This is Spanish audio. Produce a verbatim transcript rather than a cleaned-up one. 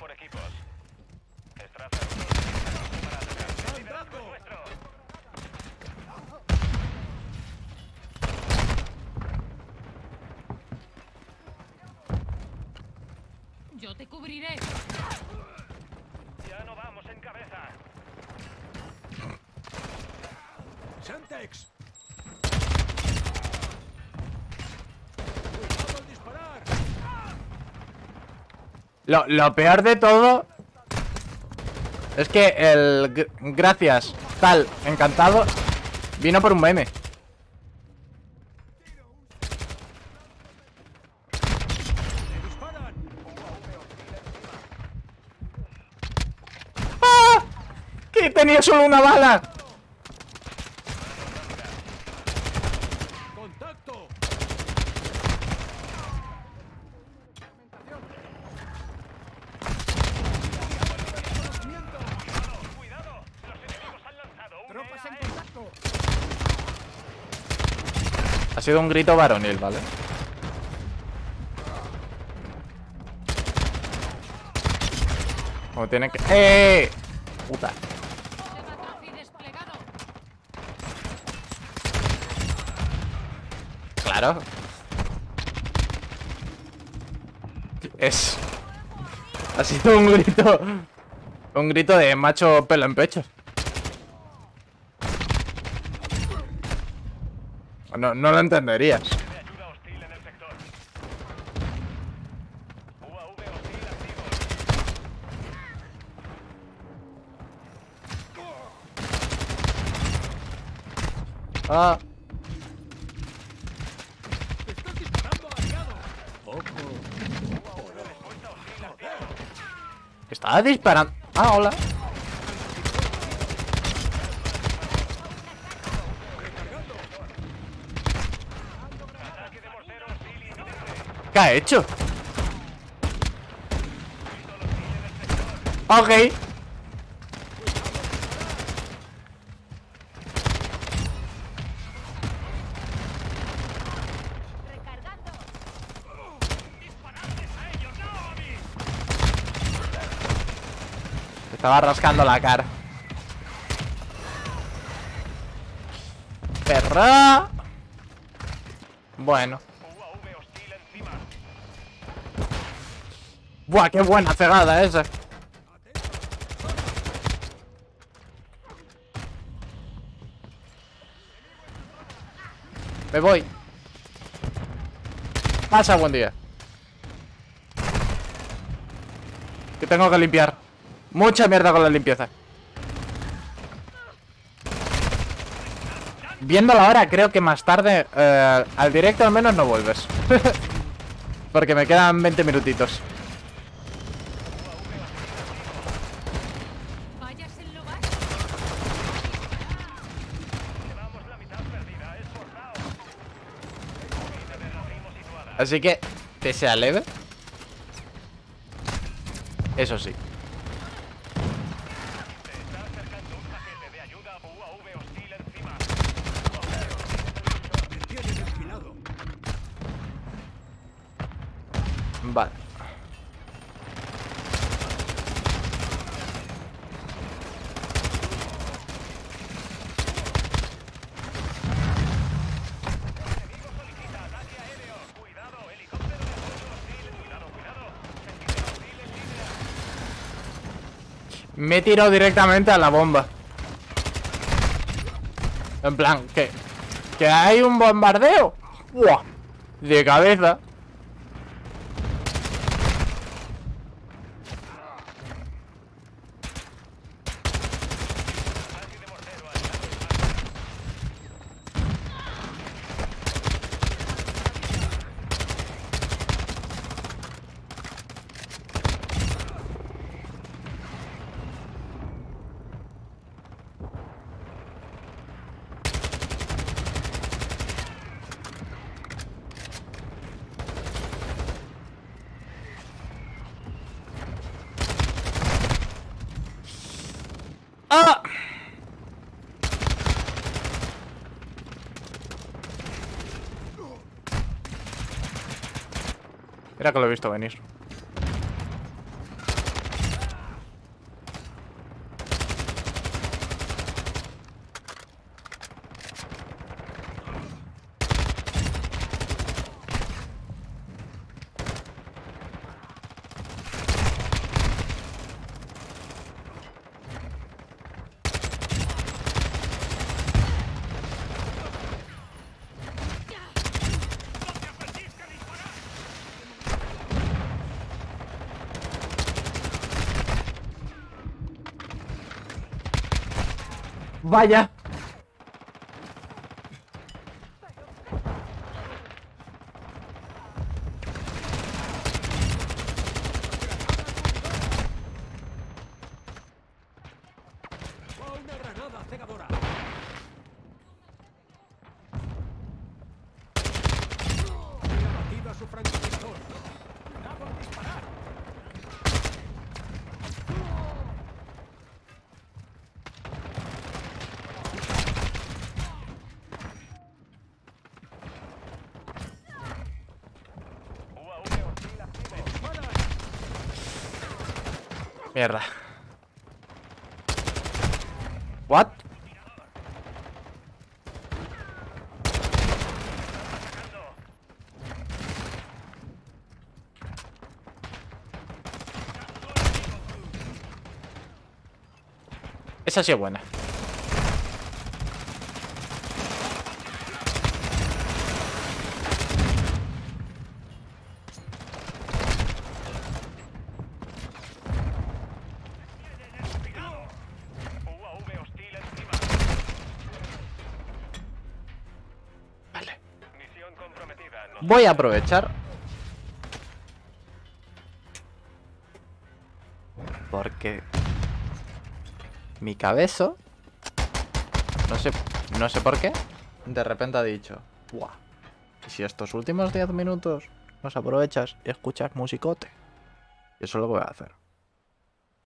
por equipos. Estraza para atacar. El liderazgo es nuestro. Yo te cubriré. Ya no vamos en cabeza. Semtex. Cuidado al disparar. Lo, lo peor de todo es que el gr- gracias, tal, encantado, vino por un meme. Le disparan. ¡Ah! ¡Que tenía solo una bala! Contacto. Cuidado, los enemigos han lanzado un Tropas en E A E. contacto. Ha sido un grito varonil, ¿vale? Como tiene que... ¡Eh! Puta. Levatofi desplegado. Claro. Es... Ha sido un grito... Un grito de macho pelo en pecho. No, no lo entenderías. De ayuda hostil en el sector. U A V hostil activo. Ah, Estás disparando aliado. Ojo. Respuesta hostil activa. estaba disparando. Ah, hola. Ataque de mortero hostil inminente. ¿Qué ha hecho? Ok. Estaba rascando la cara. Perra. Bueno. U A V hostil encima. Buah, qué buena cegada esa. Me voy. Pasa buen día. Que tengo que limpiar. Mucha mierda con la limpieza. Viéndolo ahora, creo que más tarde eh, al directo al menos no vuelves. Porque me quedan veinte minutitos. Vayas en lo bajo. Llevamos la mitad perdida. Esforzado. Línea de racimo situada. Así que, que sea leve. Eso sí. Se está acercando un paquete de ayuda. U A V hostil encima. Me tienes enfilado. Vale. Solicita ataque aéreo. Cuidado, helicóptero de apoyo hostil. Cuidado, cuidado. Sentinela hostil en línea. Me he tirado directamente a la bomba. En plan, que que hay un bombardeo. ¡Buah! De cabeza. Ataque de mortero al lado. ¡Ah! Mira que lo he visto venir. Vaya. ¡Oh, una granada cegadora! He abatido a su francotirador. ¡Cuidado al disparar! U A V hostil activo. ¡Disparan! Mierda. What? Esa sí es buena. U A V hostil encima. Vale. Misión comprometida. Nos Voy a aprovechar. Porque mi cabezo, no sé, no sé por qué, de repente ha dicho, ¡buah! ¿Y si estos últimos diez minutos los aprovechas y escuchas musicote? Y eso es lo que voy a hacer.